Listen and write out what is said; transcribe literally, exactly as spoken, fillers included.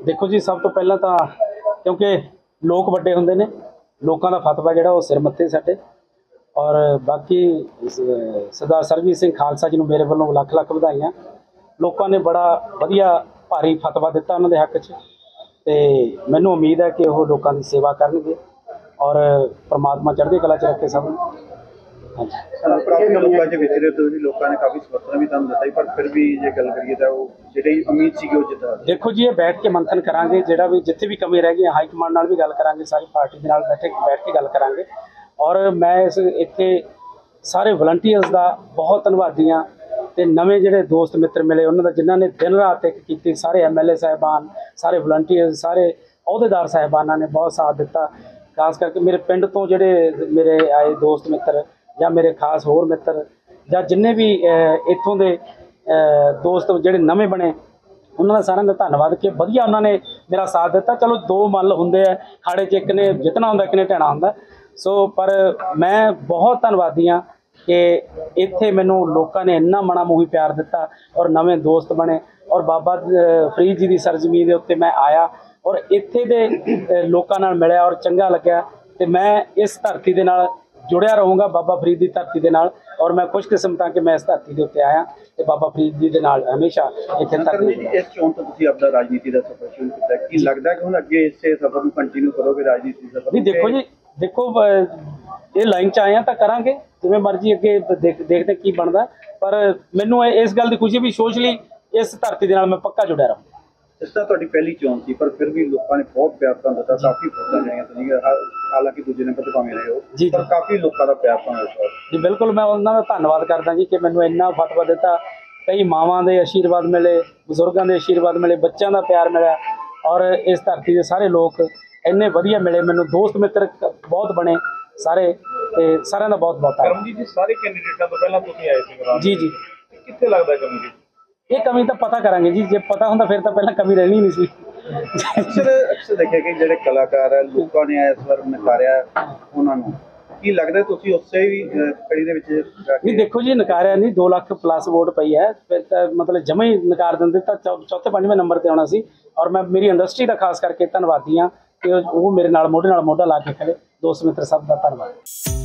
देखो जी, सब तो पहला तो क्योंकि लोग वड्डे हुंदे ने, लोगों का फतवा जिहड़ा वो सिर मत्थे साडे। और बाकी सरदार सरबजीत सिंह खालसा जी नूं मेरे वालों लख लख वधाइयां। लोगों ने बड़ा वधिया भारी फतवा दिता उन्हां दे हक च, ते मैनूं उम्मीद है कि वो लोगों की सेवा करनगे और परमात्मा चढ़दी कला च रखे सब। काफ़ी लोगों च विचरे तो लोगों ने काफ़ी समर्थन भी तुहानूं दिता, पर फिर भी जे गल करिए तो वो जिहड़ी उम्मीद सी वो जिता। देखो जी, ये बैठ के मंथन करांगे, जिहड़ा भी जिथे भी कमी रह गई हाई कमांड नाल भी गल करांगे, सारी पार्टी दे नाल बैठे बैठ के गल करांगे। और मैं इस इत्थे सारे वलंटीयर्स का बहुत धन्नवादी हाँ, ते नवे जिहड़े दोस्त मित्र मिले उन्हां दा जिन्हां ने दिन रात एक कीती, सारे एम एल ए साहिबान, सारे वलंटीयर्स, सारे अहुदेदार साहिबाना ने बहुत साथ दिता। खास करके मेरे पिंड तो जिहड़े मेरे आए दोस्त मित्र या मेरे खास होर मित्र या जिन्ने भी इत्थों दे दोस्त जिहड़े नवे बने उन्होंने सारिਆਂ ਦਾ ਧੰਨਵਾਦ कि वधिया उन्होंने मेरा साथ दिता। चलो दो मल हुंदे आ खाड़े च, एक ने जितना हुंदा एक ने ढहना हुंदा। सो पर मैं बहुत धन्नवादी हाँ कि इत्थे मैनूं लोगों ने इन्ना मना मूही प्यार दिता और नवे दोस्त बने। और बाबा फरीद जी की सरजमीन के उत्ते मैं आया और इत्थे दे लोकां नाल मिलिया और चंगा लग्या। ते मैं इस धरती दे नाल जुड़िया रहूँगा, बाबा फरीद की धरती के नाल। और मैं खुशकिस्मत हाँ कि मैं इस धरती के उत्ते आया ते बाबा फरीद जी के नाल हमेशा इत्थे धरती। इस चोण तो तुसीं अपना राजनीति का सफर शुरू किया, की लगता कि हुण अगे इसे सफर नूं कंटिन्यू करोगे राजनीति सफर? नहीं देखो जी, देखो ये लाइन च आए हैं तो करांगे, जिवें मर्जी अगे देख देखते की बनता। पर मैनूं इस गल की खुशी भी सोशली इस धरती के नाल मैं पक्का जुड़िया रहूँ। इस तरह तुहाडी पहली चोण सी, पर फिर भी लोगों ने बहुत प्यार तुहानूं दिता, काफ़ी वोटां लईआं तुसीं, हालांकि दूजे नंबर ते भावें रहे हो जी, पर काफ़ी लोगों का प्यार तुहानूं दिता जी। बिल्कुल मैं उन्होंने धन्नवाद करदा जी कि मैनूं इन्ना फतवा दिता। कई मावां दे आशीर्वाद मिले, बजुर्गों के आशीर्वाद मिले, बच्चों का प्यार मिला और इस धरती के सारे लोग इन्ने वधिया मिले। मैनूं दोस्त मित्र बहुत बने सारे, ते सारिਆਂ ਦਾ बहुत बहुत करमजीत जी, सारे कैंਡੀਡੇਟਾਂ ਤੋਂ ਪਹਿਲਾਂ ਤੁਸੀਂ ਆਏ ਸੀ जी जी। कित्थे लगदा कमी जी? ये कमी तो पता करांगे जी, जब पता होंदा फिर तो पहले कमी रहनी नहीं सी। अक्सर अक्सर देखिए कि जिहड़े कलाकार है लोगों ने इस बार नकारिया उन्हां नूं, की लगदा तुसीं उससे भी कड़ी दे विच नहीं? देखो जी, नकारिया नहीं, दो लाख प्लस वोट पई है, फिर तो मतलब जमा ही नकार दिंदे तो चौथे पंजवें नंबर पर आना सी। और मैं मेरी इंडस्ट्री का खास करके धन्नवादी हाँ कि वो मेरे नाल मोढे नाल मोढा ला के खड़े, दोस्त मित्र सब का धन्नवाद।